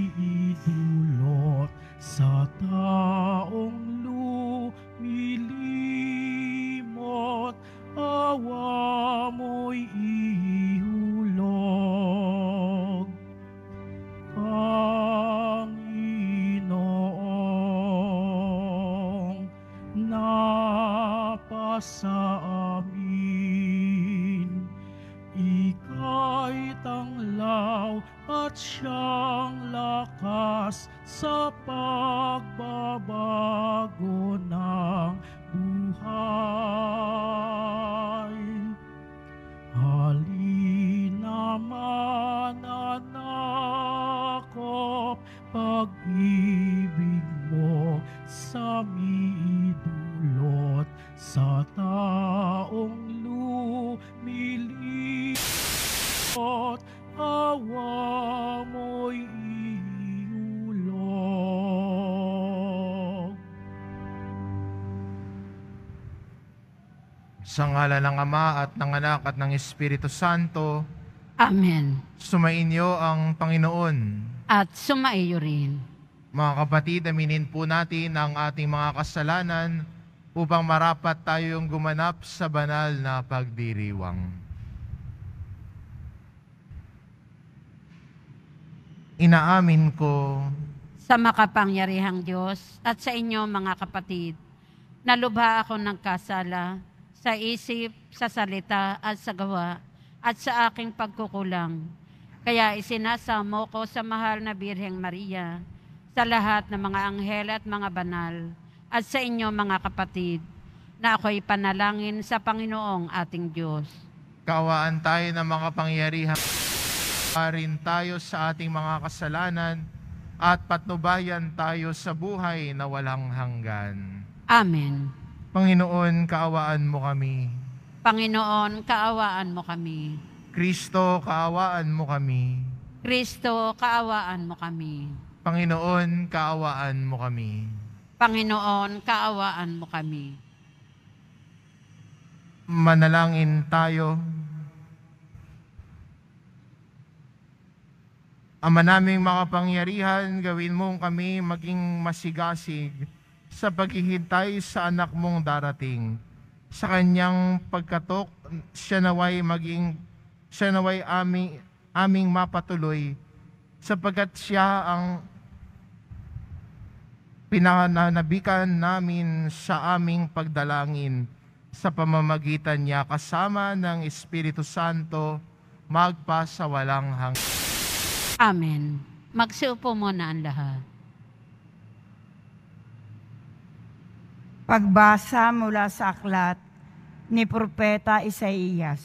idulot sa taong lumilimot, awa mo'y ihulog. Panginoong napasa amin, ika'y tanglaw at siyang lakas sa pagbabago ng buhay. Halina mananakop, pag-ibig mo sa idulot sa taong lumilimot, awa mo'y ihulog. Sa ngalan ng Ama at ng Anak at ng Espiritu Santo. Amen. Sumainyo ang Panginoon. At sumaiyo rin. Mga kapatid, aminin po natin ang ating mga kasalanan upang marapat tayong gumanap sa banal na pagdiriwang. Inaamin ko Sa makapangyarihang Diyos at sa inyo mga kapatid, nalubha ako ng kasala sa isip, sa salita at sa gawa at sa aking pagkukulang. Kaya isinasamo ko sa mahal na Birheng Maria, sa lahat ng mga anghel at mga banal, at sa inyo mga kapatid, na ako'y panalangin sa Panginoong ating Diyos. kaawaan tayo ng mga pangyarihan. Rin tayo sa ating mga kasalanan at patnubayan tayo sa buhay na walang hanggan. Amen. Panginoon, kaawaan mo kami. Panginoon, kaawaan mo kami. Kristo, kaawaan mo kami. Kristo, kaawaan mo kami. Panginoon, kaawaan mo kami. Panginoon, kaawaan mo kami. Manalangin tayo. Ama naming makapangyarihan, gawin mong kami maging masigasig sa paghihintay sa anak mong darating. Sa kanyang pagkatok, siya naway aming mapatuloy, sapagkat siya ang pinananabikan namin sa aming pagdalangin. Sa pamamagitan niya kasama ng Espiritu Santo, magpa sa walang hanggan. Amen. Magsiupo muna ang lahat. Pagbasa mula sa aklat ni Propeta Isaías.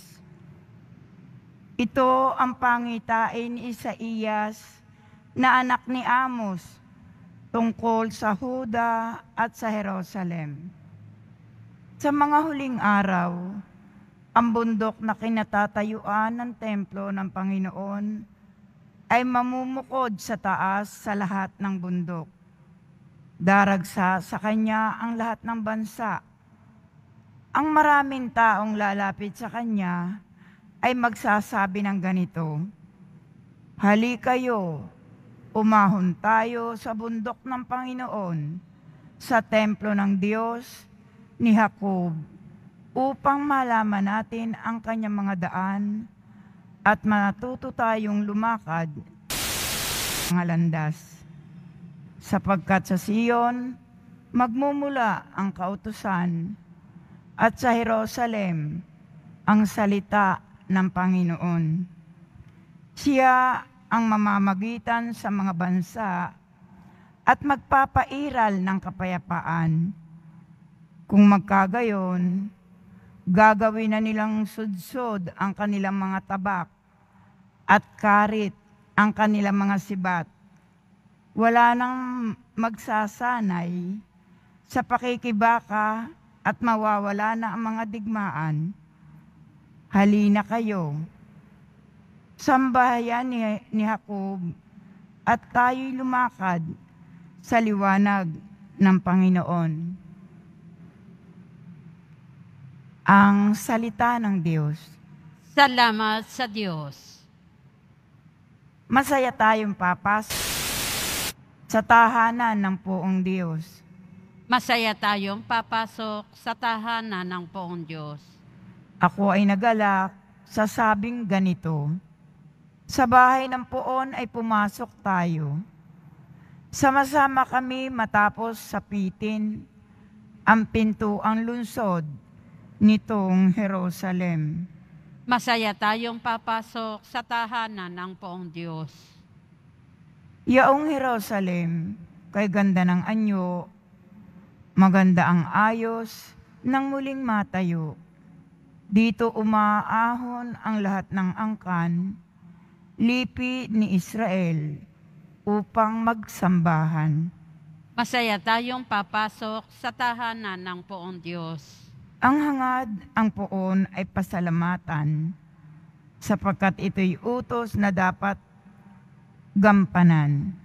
Ito ang pangitain ni Isaías na anak ni Amos tungkol sa Huda at sa Jerusalem. Sa mga huling araw, ang bundok na kinatatayuan ng templo ng Panginoon ay mamumukod sa taas sa lahat ng bundok. Daragsa sa kanya ang lahat ng bansa. Ang maraming taong lalapit sa kanya ay magsasabi ng ganito, "Halika kayo, umahon tayo sa bundok ng Panginoon, sa templo ng Diyos ni Jacob, upang malaman natin ang kanyang mga daan at matuto tayong lumakad ng mga landas. Sapagkat sa Sion, magmumula ang kautusan, at sa Jerusalem, ang salita ng Panginoon. Siya ang mamamagitan sa mga bansa at magpapairal ng kapayapaan. Kung magkagayon, gagawin na nilang sudsod ang kanilang mga tabak at karit ang kanilang mga sibat. Wala nang magsasanay sa pakikibaka at mawawala na ang mga digmaan. Halina kayo, sambahayan ni Jacob, at tayo'y lumakad sa liwanag ng Panginoon. Ang salita ng Diyos. Salamat sa Diyos. Masaya tayong papasok sa tahanan ng poong Diyos. Masaya tayong papasok sa tahanan ng poong Diyos. Ako ay nagalak sa sabing ganito, sa bahay ng poon ay pumasok tayo. Sama-sama kami matapos sapitin ang pintuang lungsod nitong Jerusalem. Masaya tayong papasok sa tahanan ng poong Diyos. Yaong Jerusalem, kay ganda ng anyo, maganda ang ayos nang muling matayo. Dito umaahon ang lahat ng angkan, lipi ni Israel, upang magsambahan. Masaya tayong papasok sa tahanan ng poong Diyos. Ang hangad, ang poon ay pasalamatan, sapagkat ito'y utos na dapat gampanan.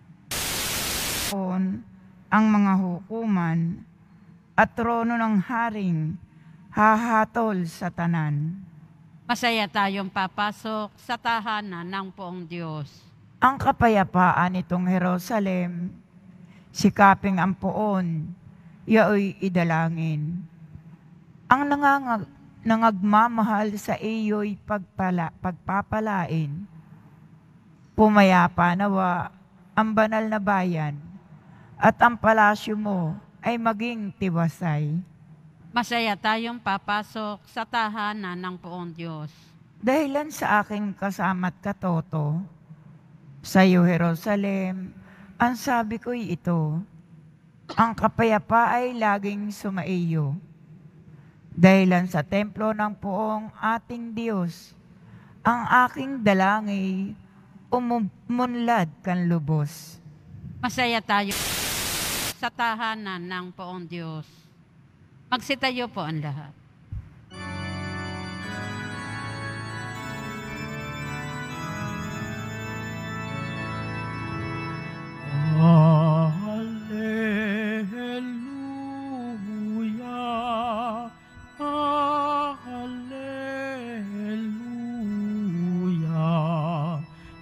Poon, ang mga hukuman at trono ng haring hahatol sa tanan. Masaya tayong papasok sa tahanan ng poong Diyos. Ang kapayapaan nitong Jerusalem, sikaping ang poon, yaoy idalangin. Ang nangagmamahal sa iyo'y pagpapalain. Pumayapa nawa ang banal na bayan, at ang palasyo mo ay maging tiwasay. Masaya tayong papasok sa tahanan ng poong Diyos. Dahilan sa aking kasama't katoto, sa iyo, Jerusalem, ang sabi ko'y ito, ang kapayapa ay laging sumaiyo. Dahilan sa templo ng poong ating Diyos, ang aking dalangay umunlad kan lubos. Masaya tayo sa tahanan ng poong Diyos. Magsitayo po ang lahat. Hallelujah, hallelujah,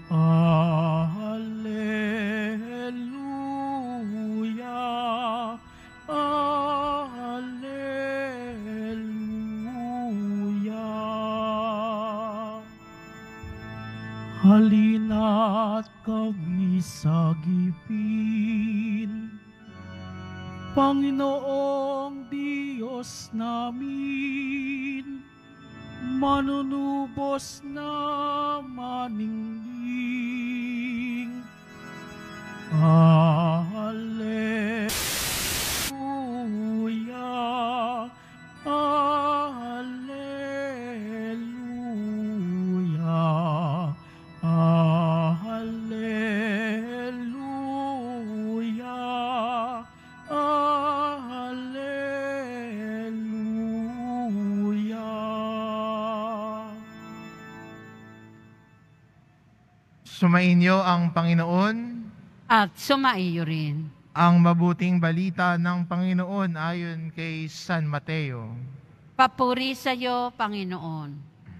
hallelujah, hallelujah. Halina't kami sagipin, Panginoong Diyos namin, manunubos na maningning. Hallelujah, hallelujah, hallelujah, hallelujah. Sumainyo ang Panginoon. At sumaiyo rin. Ang mabuting balita ng Panginoon ayon kay San Mateo. Papuri sa iyo, Panginoon.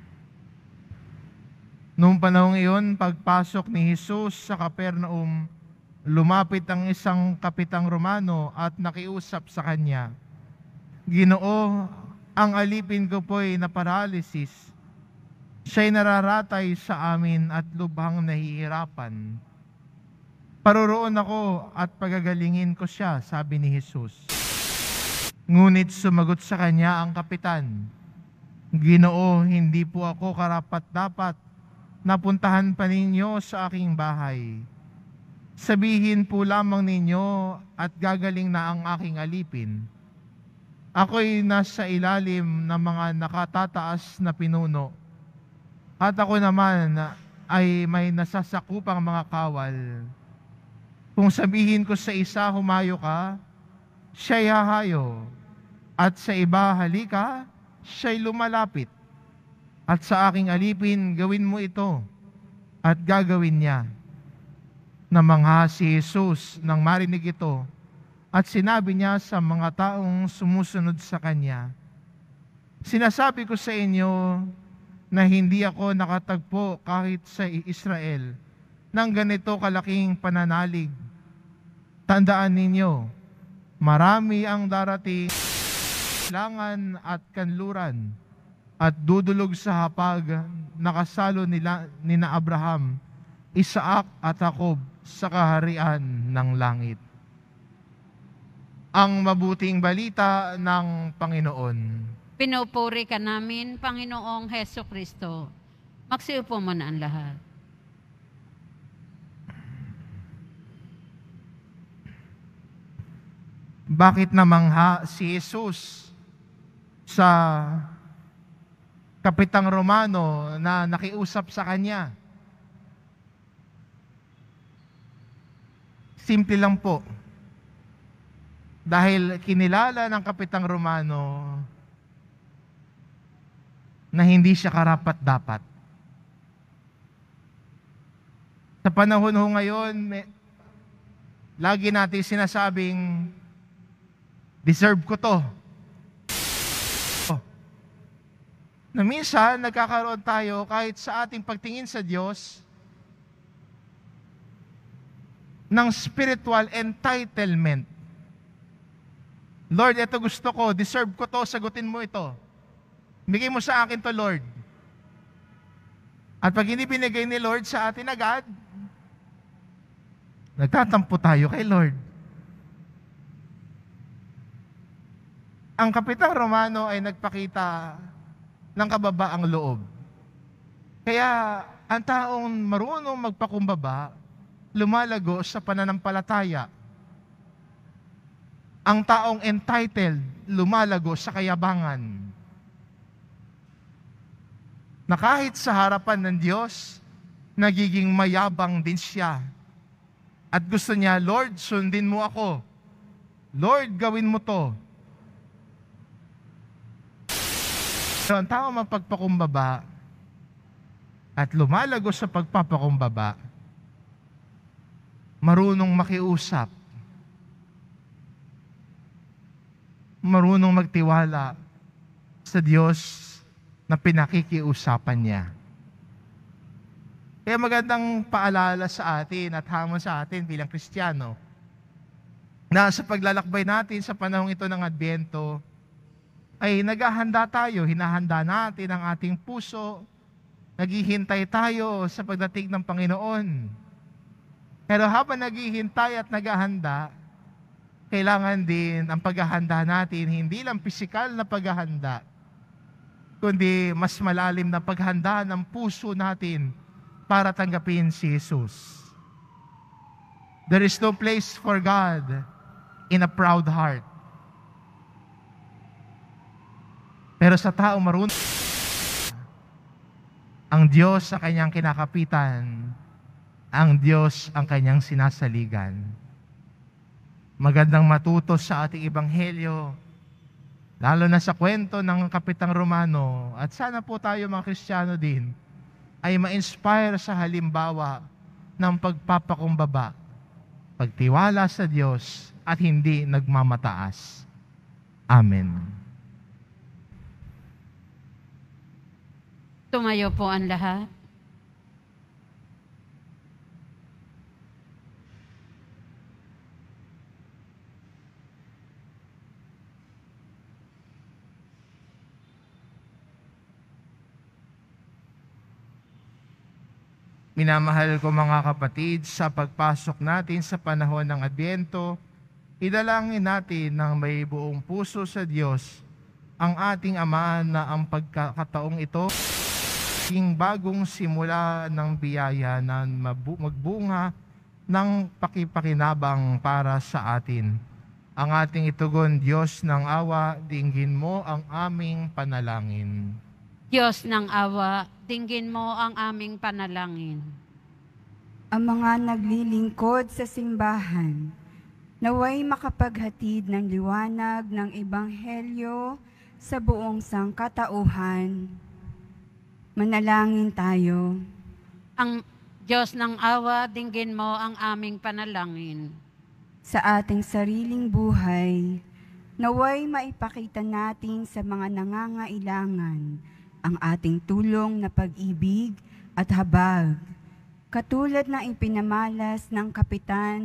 Noong panahong iyon, pagpasok ni Jesus sa Capernaum, lumapit ang isang kapitang Romano at nakiusap sa kanya, "Ginoo, ang alipin ko po'y naparalysis. Siya'y nararatay sa amin at lubhang nahihirapan. Paroroon ako at pagagalingin ko siya," sabi ni Jesus. Ngunit sumagot sa kanya ang kapitan, "Ginoo, hindi po ako karapat-dapat napuntahan pa ninyo sa aking bahay. Sabihin po lamang ninyo at gagaling na ang aking alipin. Ako'y nasa ilalim ng mga nakatataas na pinuno, at ako naman ay may nasasakupang mga kawal. Kung sabihin ko sa isa, humayo ka, siya'y hahayo, at sa iba, halika, siya'y lumalapit. At sa aking alipin, gawin mo ito, at gagawin niya." Namangha si Jesus nang marinig ito, at sinabi niya sa mga taong sumusunod sa kanya, "Sinasabi ko sa inyo na hindi ako nakatagpo kahit sa Israel ng ganito kalaking pananalig Tandaan ninyo, marami ang darating kailangan at kanluran at dudulog sa hapag na kasalo nina Abraham, Isaac at Jacob sa kaharian ng langit. Ang mabuting balita ng Panginoon. Pinupuri ka namin, Panginoong Heso Kristo. Magsiupo mo na ang lahat. Bakit namangha si Jesus sa kapitang Romano na nakiusap sa kanya? Simple lang po. Dahil kinilala ng kapitang Romano na hindi siya karapat-dapat. Sa panahon ho ngayon, lagi natin sinasabing, deserve ko to. Na minsan, nagkakaroon tayo kahit sa ating pagtingin sa Diyos ng spiritual entitlement. Lord, ito gusto ko, deserve ko to, sagutin mo ito. Bigay mo sa akin to, Lord. At pag hindi binigay ni Lord sa atin agad, nagtatampo tayo kay Lord. Ang kapitang Romano ay nagpakita ng kababaang loob. Kaya ang taong marunong magpakumbaba, lumalago sa pananampalataya. Ang taong entitled, lumalago sa kayabangan. Na kahit sa harapan ng Diyos, nagiging mayabang din siya. At gusto niya, Lord, sundin mo ako. Lord, gawin mo to. So, ang tao mapagpakumbaba at lumalago sa pagpapakumbaba, marunong makiusap, marunong magtiwala sa Diyos na pinakikiusapan niya. Kaya magandang paalala sa atin at hamon sa atin bilang Kristiyano na sa paglalakbay natin sa panahong ito ng Adbyento, ay naghahanda tayo, hinahanda natin ang ating puso, naghihintay tayo sa pagdating ng Panginoon. Pero habang naghihintay at naghahanda, kailangan din ang paghahanda natin, hindi lang pisikal na paghahanda, kundi mas malalim na paghanda ng puso natin para tanggapin si Jesus. There is no place for God in a proud heart. Pero sa tao marunong, ang Diyos sa kanyang kinakapitan, ang Diyos ang kanyang sinasaligan. Magandang matuto sa ating ebanghelyo, lalo na sa kwento ng kapitang Romano, at sana po tayo mga Kristiyano din, ay ma-inspire sa halimbawa ng pagpapakumbaba, pagtiwala sa Diyos, at hindi nagmamataas. Amen. Tumayo po ang lahat. Minamahal ko mga kapatid, sa pagpasok natin sa panahon ng Adbyento, idalangin natin ng may buong puso sa Diyos ang ating Ama na ang pagkakataong ito maging bagong simula ng biyaya na magbunga ng pakipakinabang para sa atin. Ang ating itugon, Diyos ng awa, dinggin mo ang aming panalangin. Diyos ng awa, dinggin mo ang aming panalangin. Ang mga naglilingkod sa simbahan, naway makapaghatid ng liwanag ng Ebanghelyo sa buong sangkatauhan. Manalangin tayo. Ang Diyos ng awa, dinggin mo ang aming panalangin. Sa ating sariling buhay, naway maipakita natin sa mga nangangailangan ang ating tulong na pag-ibig at habag, katulad na ipinamalas ng kapitan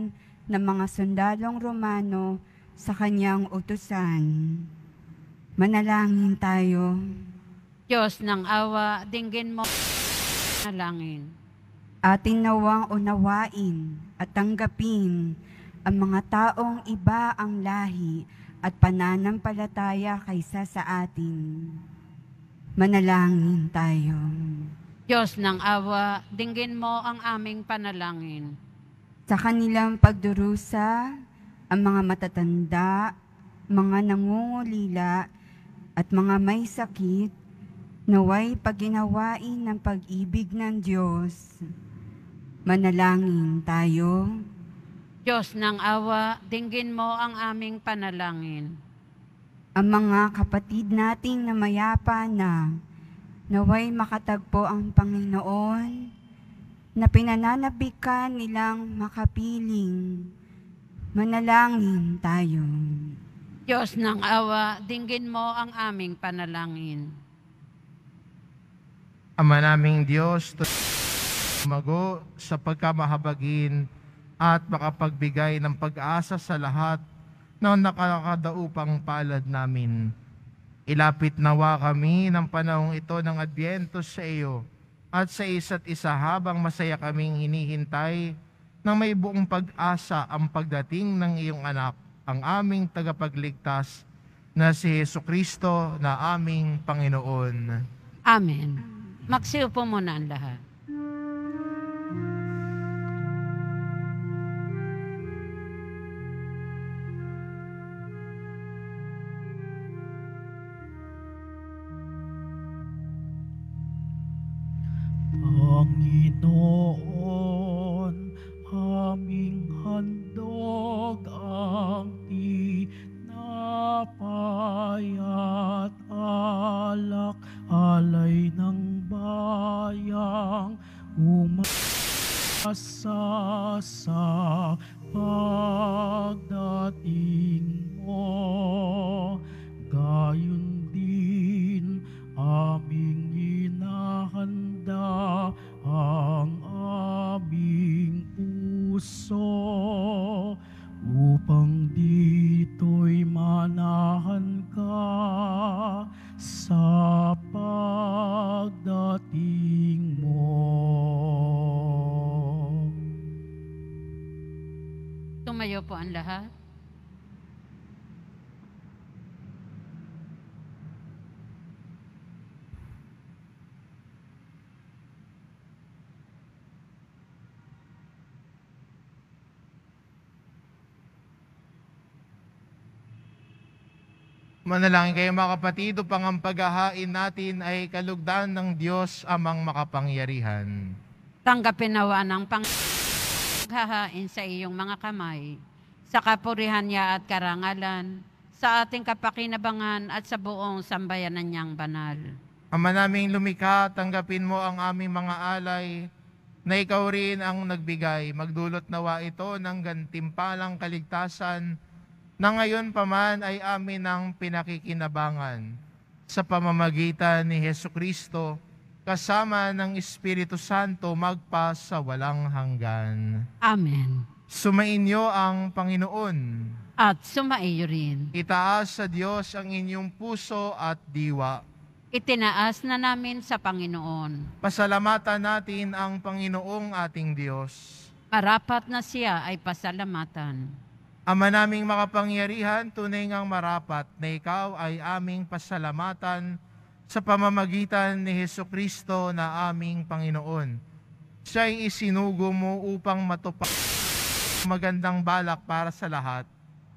ng mga sundalong Romano sa kanyang utusan. Manalangin tayo. Diyos ng awa, dinggin mo nalangin. Atin nawang unawain at tanggapin ang mga taong iba ang lahi at pananampalataya kaysa sa atin. Manalangin tayo. Diyos ng awa, dinggin mo ang aming panalangin. Sa kanilang pagdurusa, ang mga matatanda, mga nangungulila, at mga may sakit, naway paginawain ng pag-ibig ng Diyos. Manalangin tayo. Diyos ng awa, dinggin mo ang aming panalangin. Ang mga kapatid nating namayapa na, naway makatagpo ang Panginoon, na pinananabikan nilang makapiling. Manalangin tayo. Diyos ng awa, dinggin mo ang aming panalangin. Ama naming Diyos, tumago sa pagkamahabagin at makapagbigay ng pag-asa sa lahat ng nakakadaupang palad namin. Ilapit nawa kami ng panahong ito ng Adbyento sa iyo at sa isa't isa habang masaya kaming hinihintay na may buong pag-asa ang pagdating ng iyong anak, ang aming tagapagligtas na si Jesucristo na aming Panginoon. Amen. Magsiupo muna ang lahat. Panginoon, aming handog ang tinapay at alak, alay ng bayang umasa sa pagdating mo. Gayon din aming inahanda ang aming puso upang dito'y manahan ka sa pagdating mo. Tumayo po ang lahat. Manalangin kayo mga kapatid, upang ang paghahain natin ay kalugdan ng Diyos amang makapangyarihan. Tanggapin nawa ng panghahain sa iyong mga kamay, sa kapurihan niya at karangalan, sa ating kapakinabangan at sa buong sambayanan niyang banal. Ama naming lumikha, tanggapin mo ang aming mga alay, na ikaw rin ang nagbigay. Magdulot nawa ito ng gantimpalang kaligtasan, na ngayon pa man ay amin ang pinakikinabangan sa pamamagitan ni Jesucristo, kasama ng Espiritu Santo magpa sa walang hanggan. Amen. Sumainyo ang Panginoon. At sumaiyo rin. Itaas sa Diyos ang inyong puso at diwa. Itinaas na namin sa Panginoon. Pasalamatan natin ang Panginoong ating Diyos. Marapat na siya ay pasalamatan. Ama naming makapangyarihan, tunay ngang marapat na ikaw ay aming pasalamatan sa pamamagitan ni Jesucristo na aming Panginoon. Siya'y isinugo mo upang matupad magandang balak para sa lahat.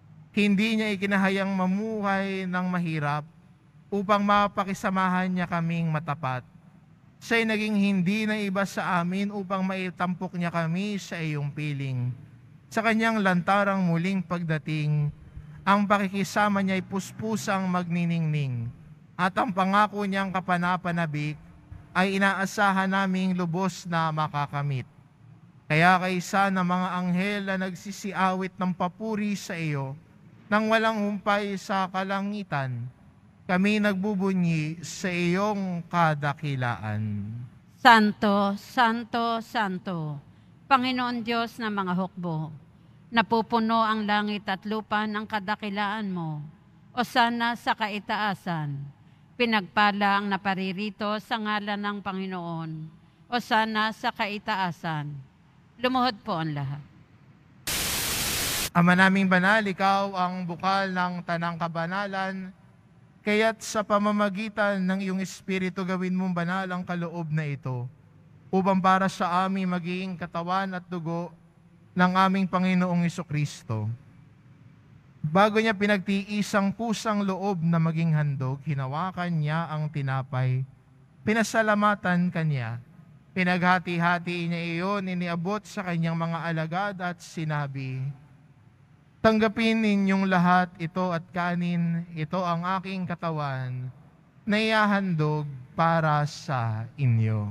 Hindi niya ikinahayang mamuhay ng mahirap upang mapakisamahan niya kaming matapat. Siya'y naging hindi na iba sa amin upang maitampok niya kami sa iyong piling. Sa kanyang lantarang muling pagdating, ang pakikisama niya'y puspusang magniningning, at ang pangako niyang kapanapanabik ay inaasahan naming lubos na makakamit. Kaya kaysa ng mga anghel na nagsisiawit ng papuri sa iyo, nang walang humpay sa kalangitan, kami nagbubunyi sa iyong kadakilaan. Santo, Santo, Santo, Panginoon Diyos ng mga hukbo, Napupuno ang langit at lupa ng kadakilaan mo. Osana sa kaitaasan. Pinagpala ang naparirito sa ngalan ng Panginoon. Osana sa kaitaasan. Lumuhod po ang lahat. Ama naming banal, ikaw ang bukal ng tanang kabanalan, kaya't sa pamamagitan ng iyong Espiritu gawin mong banal ang kaloob na ito, upang para sa amin maging katawan at dugo ng aming Panginoong Jesucristo. Bago niya pinagtiisang pusang loob na maging handog, hinawakan niya ang tinapay, pinasalamatan kanya, pinaghati-hati niya iyon, iniabot sa kanyang mga alagad at sinabi, "Tanggapin ninyong lahat ito at kanin, ito ang aking katawan na ihahandog para sa inyo."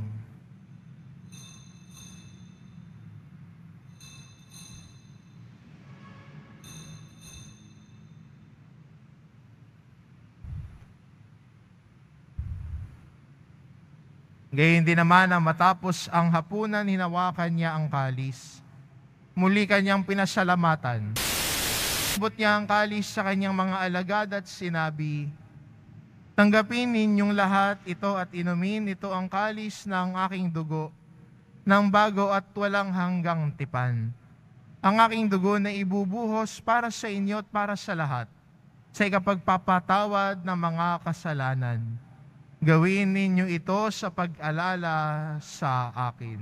Gayon din naman na matapos ang hapunan, hinawakan niya ang kalis. Muli kanyang pinasalamatan. Ibot niya ang kalis sa kanyang mga alagad at sinabi, "Tanggapin ninyong lahat ito at inumin, ito ang kalis ng aking dugo, ng bago at walang hanggang tipan. Ang aking dugo na ibubuhos para sa inyo at para sa lahat, sa ikapagpapatawad ng mga kasalanan. Gawin ninyo ito sa pag-alala sa akin."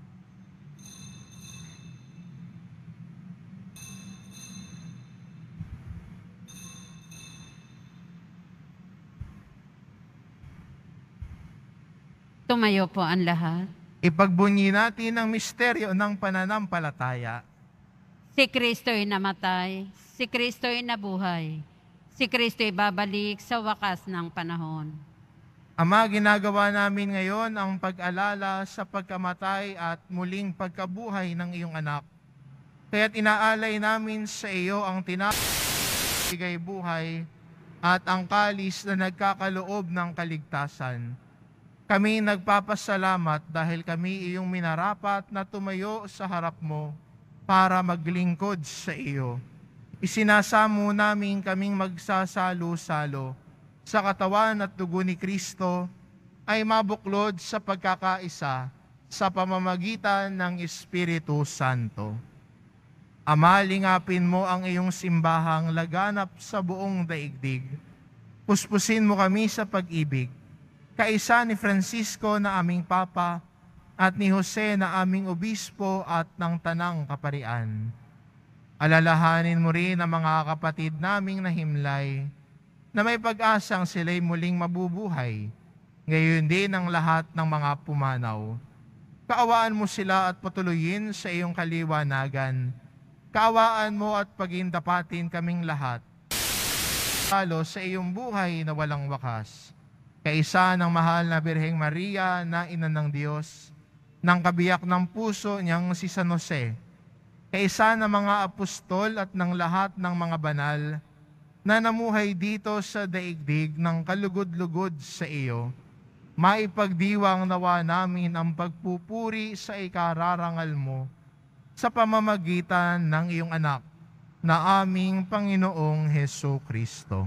Tumayo po ang lahat. Ipagbunyi natin ang misteryo ng pananampalataya. Si Kristo'y namatay, si Kristo'y nabuhay, si Kristo'y babalik sa wakas ng panahon. Ama, ginagawa namin ngayon ang pag-alala sa pagkamatay at muling pagkabuhay ng iyong anak. Kaya't inaalay namin sa iyo ang tinabigay buhay at ang kalis na nagkakaloob ng kaligtasan. Kami nagpapasalamat dahil kami iyong minarapat na tumayo sa harap mo para maglingkod sa iyo. Isinasamo namin kaming magsasalo-salo sa katawan at dugo ni Kristo ay mabuklod sa pagkakaisa sa pamamagitan ng Espiritu Santo. Ama, lingapin mo ang iyong simbahang laganap sa buong daigdig. Puspusin mo kami sa pag-ibig, kaisa ni Francisco na aming Papa at ni Jose na aming Obispo at ng Tanang Kaparian. Alalahanin mo rin ang mga kapatid naming nahimlay na may pag-asang sila'y muling mabubuhay, gayon din ang lahat ng mga pumanaw. Kaawaan mo sila at patuloyin sa iyong kaliwanagan. Kaawaan mo at pagindapatin kaming lahat, lalo sa iyong buhay na walang wakas. Kaisa ng mahal na Birheng Maria na Ina ng Diyos, ng kabiyak ng puso niyang si San Jose, kaisa ng mga apostol at ng lahat ng mga banal, na namuhay dito sa daigdig ng kalugod-lugod sa iyo, maipagdiwang nawa namin ang pagpupuri sa ikararangal mo sa pamamagitan ng iyong anak na aming Panginoong Hesukristo.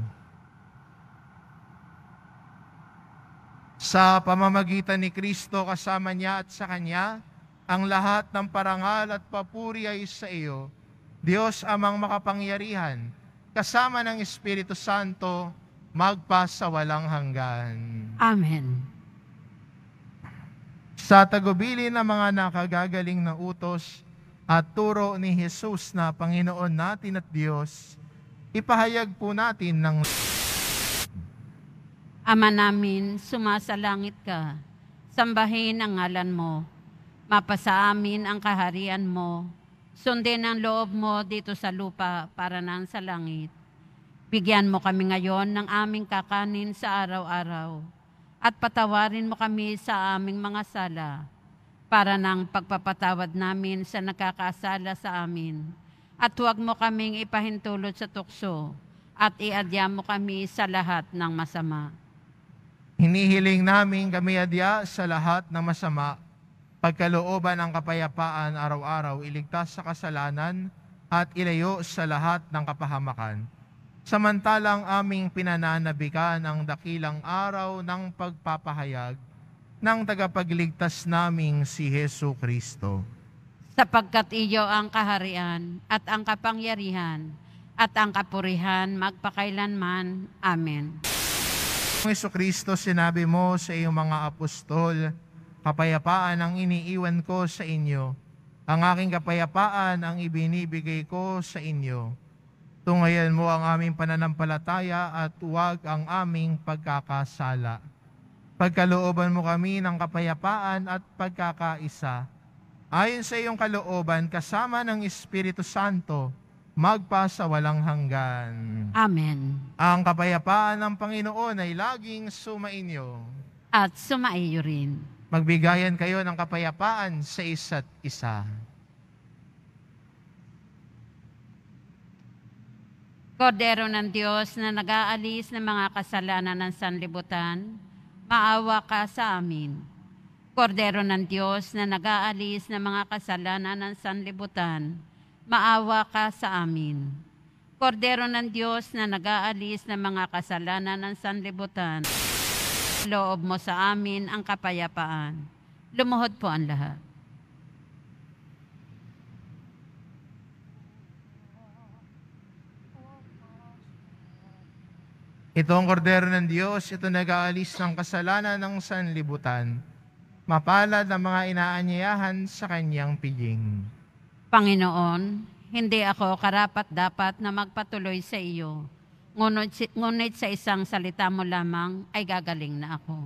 Sa pamamagitan ni Kristo, kasama niya at sa Kanya, ang lahat ng parangal at papuri ay sa iyo, Diyos amang makapangyarihan, kasama ng Espiritu Santo, magpasawalang hanggan. Amen. Sa tagubilin ng mga nakagagaling na utos at turo ni Jesus na Panginoon natin at Diyos, ipahayag po natin ng Ama namin, sumasalangit ka, sambahin ang ngalan mo, mapasa amin ang kaharian mo, sundin ang loob mo dito sa lupa para nang sa langit. Bigyan mo kami ngayon ng aming kakanin sa araw-araw at patawarin mo kami sa aming mga sala para nang pagpapatawad namin sa nakakasala sa amin. At huwag mo kaming ipahintulot sa tukso at iadya mo kami sa lahat ng masama. hinihiling namin kami adya sa lahat ng masama, pagkalooban ng kapayapaan araw-araw, iligtas sa kasalanan, at ilayo sa lahat ng kapahamakan. Samantalang aming pinananabikan ang dakilang araw ng pagpapahayag ng tagapagligtas naming si Hesu Kristo. Sapagkat iyo ang kaharian at ang kapangyarihan at ang kapurihan magpakailanman. Amen. Hesu Kristo, sinabi mo sa iyong mga apostol, kapayapaan ang iniiwan ko sa inyo. Ang aking kapayapaan ang ibinibigay ko sa inyo. Tungayan mo ang aming pananampalataya at huwag ang aming pagkakasala. Pagkalooban mo kami ng kapayapaan at pagkakaisa. Ayon sa iyong kalooban, kasama ng Espiritu Santo, magpasawalang hanggan. Amen. Ang kapayapaan ng Panginoon ay laging sumainyo. At sumaiyo rin. Magbigayan kayo ng kapayapaan sa isa't isa. Kordero ng Diyos na nag-aalis ng mga kasalanan ng sanlibutan, maawa ka sa amin. Kordero ng Diyos na nag-aalis ng mga kasalanan ng sanlibutan, maawa ka sa amin. Kordero ng Diyos na nag-aalis ng mga kasalanan ng sanlibutan, loob mo sa amin ang kapayapaan. Lumuhod po ang lahat. Ito ang kordero ng Diyos, ito nag-aalis ng kasalanan ng sanlibutan. Mapalad ang mga inaanyayahan sa kanyang piging. Panginoon, hindi ako karapat-dapat na magpatuloy sa iyo. Ngunit sa isang salita mo lamang ay gagaling na ako.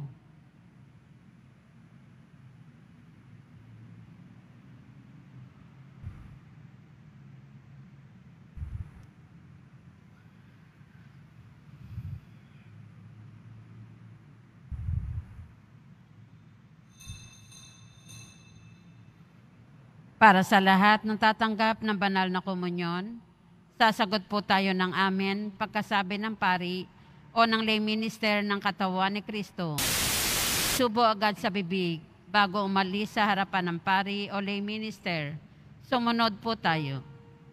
Para sa lahat ng tatanggap ng banal na komunyon, sasagot po tayo ng amen pagkasabi ng pari o ng lay minister ng katawan ni Kristo. Subo agad sa bibig bago umalis sa harapan ng pari o lay minister. Sumunod po tayo.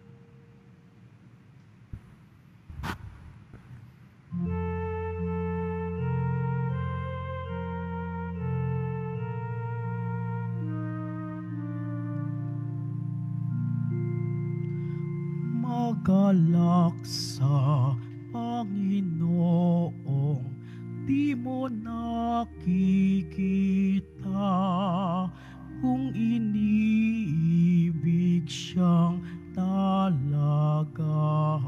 Magalak sa Panginoong di mo nakikita kung iniibig siyang talaga.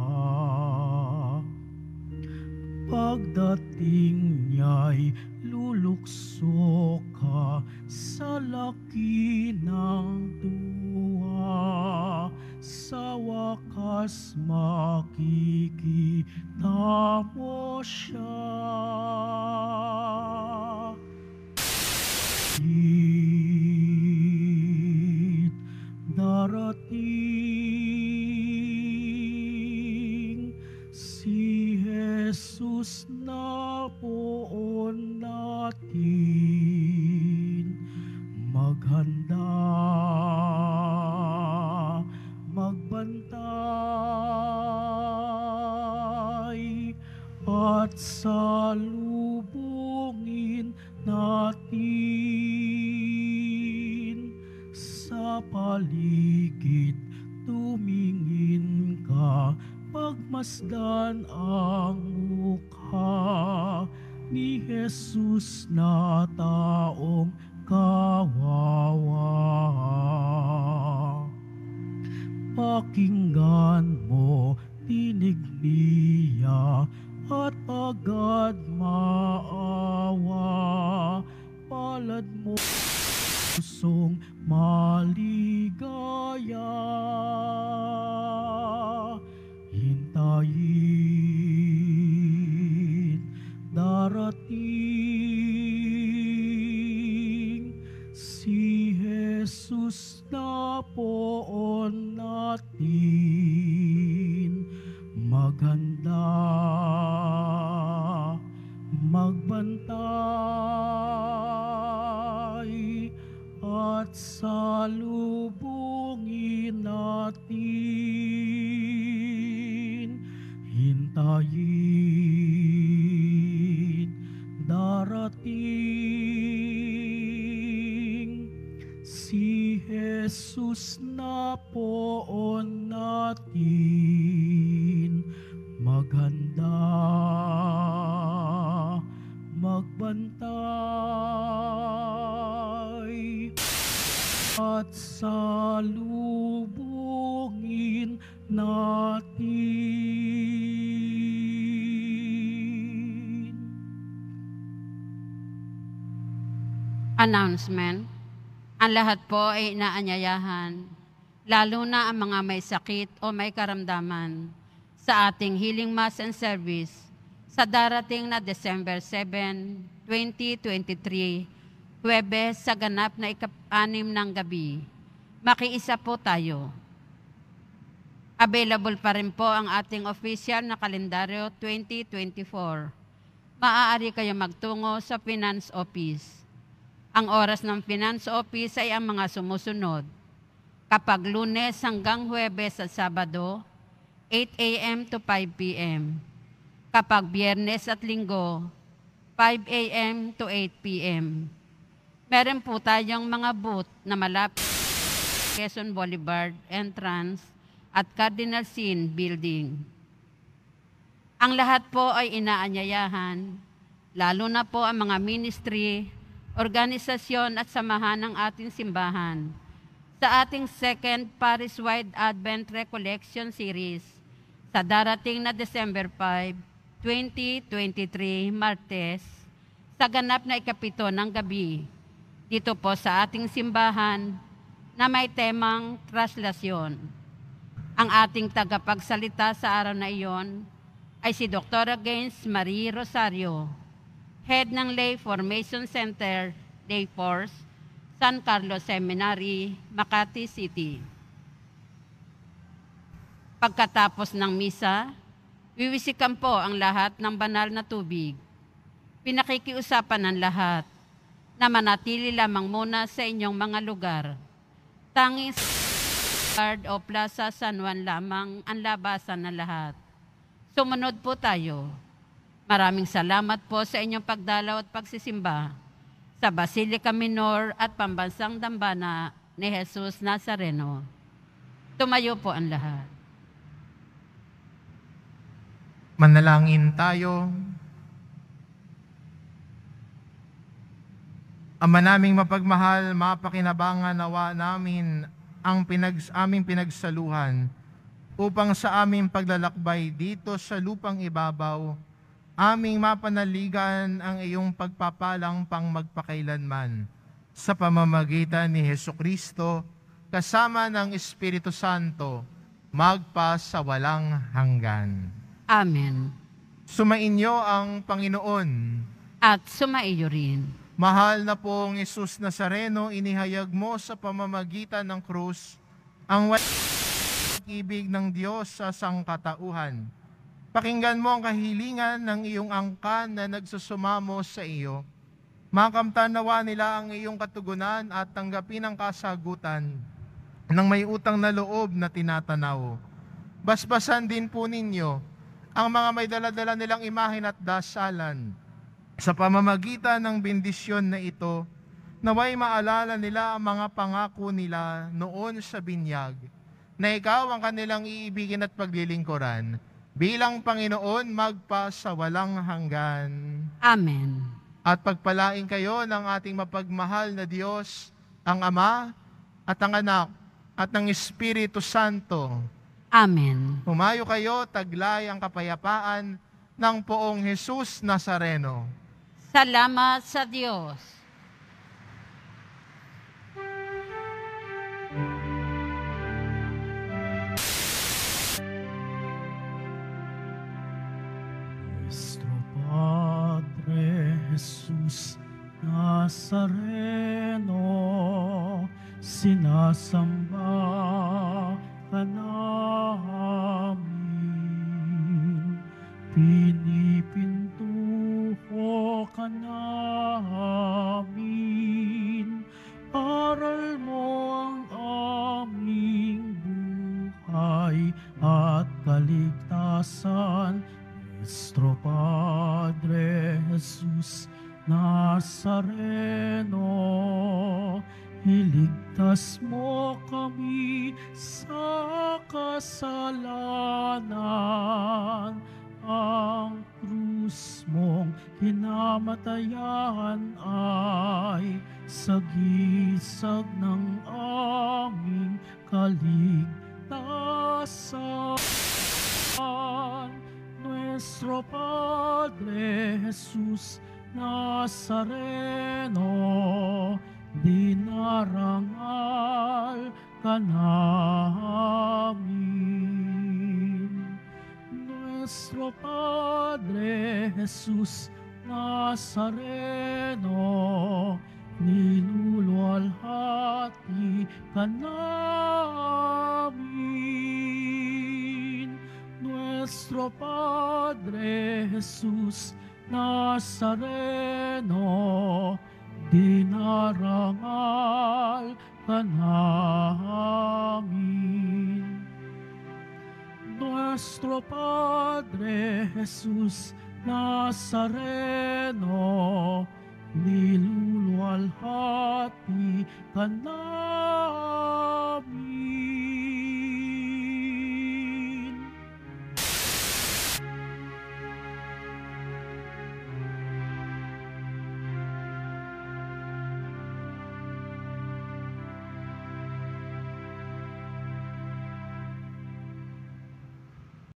Pagdating niya'y lulukso ka sa laki ng tuwa. Sa wakas makikita mo siya. Darating si Jesus na poon natin. Maghanda, magbantay, at salubungin natin. Sa paligid tumingin ka, pagmasdan ang mukha ni Jesus na taong kawawa. Pakinggan mo tinig niya at agad maawa. Palad mo pusong maligaya. Hintayin, darating si Jesus na poon natin. Maghanda, magbantay, at salubungin natin. Jesus na poon natin, maghanda, magbantay, at salubungin natin. Announcement. Ang lahat po ay inaanyayahan, lalo na ang mga may sakit o may karamdaman, sa ating Healing Mass and Service sa darating na December 7, 2023, Huwebes sa ganap na ika-6 ng gabi. Makiisa po tayo. Available pa rin po ang ating official na kalendaryo 2024. Maaari kayo magtungo sa Finance Office. Ang oras ng Finance Office ay ang mga sumusunod. Kapag Lunes hanggang Huwebes at Sabado, 8 a.m. to 5 p.m. Kapag Biyernes at Linggo, 5 a.m. to 8 p.m. Meron po tayong mga booth na malapit sa Quezon Boulevard Entrance at Cardinal Sin Building. Ang lahat po ay inaanyayahan, lalo na po ang mga ministry, organisasyon at samahan ng ating simbahan sa ating second Paris-wide Advent Recollection Series sa darating na December 5, 2023, Martes, sa ganap na ika-7 ng gabi, dito po sa ating simbahan na may temang traslasyon. Ang ating tagapagsalita sa araw na iyon ay si Dr. Gaines Marie Rosario, Head ng Lay Formation Center, Day Force, San Carlos Seminary, Makati City. Pagkatapos ng misa, wiwisikan po ang lahat ng banal na tubig. Pinakikiusapan ng lahat na manatili lamang muna sa inyong mga lugar. Tanging Guard o Plaza San Juan lamang ang labasan ng lahat. Sumunod po tayo. Maraming salamat po sa inyong pagdalaw at pagsisimba sa Basilica Minor at Pambansang Dambana ni Jesus Nazareno. Tumayo po ang lahat. Manalangin tayo. Ama naming mapagmahal, mapakinabangan nawa namin ang aming pinagsaluhan upang sa aming paglalakbay dito sa lupang ibabaw, aming mapanaligan ang iyong pagpapalang pang magpakailanman sa pamamagitan ni Hesukristo kasama ng Espiritu Santo magpa sa walang hanggan. Amen. Sumainyo ang Panginoon. At sumaiyo rin. Mahal na pong Jesus Nazareno, inihayag mo sa pamamagitan ng krus ang walang ibig ng Diyos sa sangkatauhan. Pakinggan mo ang kahilingan ng iyong angkan na nagsusumamo sa iyo. Makamtan nawa nila ang iyong katugunan at tanggapin ang kasagutan ng may utang na loob na tinatanaw. Basbasan din po ninyo ang mga may daladala nilang imahen at dasalan. Sa pamamagitan ng bendisyon na ito, naway maalala nila ang mga pangako nila noon sa binyag, na ikaw ang kanilang iibigin at paglilingkuran, bilang Panginoon magpa sa walang hanggan. Amen. At pagpalain kayo ng ating mapagmahal na Diyos, ang Ama at ang Anak at ng Espiritu Santo. Amen. Humayo kayo, taglay ang kapayapaan ng poong Jesus Nazareno. Salamat sa Diyos. Nuestro Padre Jesus Nazareno, sinasamba ka namin, pinipintuho ka namin, aral mo ang aming buhay at kaligtasan. Nuestro Padre Jesus Nazareno, iligtas mo kami sa kasalanan. Ang krus mong kinamatayan ay sagisag ng aming kaligtasan. Nuestro Padre Jesus Nazareno, dinarangal ka namin. Nuestro Padre Jesus Nazareno, niluluwalhati ka namin. Nuestro Padre Jesus Nazareno, dinarangal ka namin. Nuestro Padre Jesus Nazareno, niluluwalhati ka namin.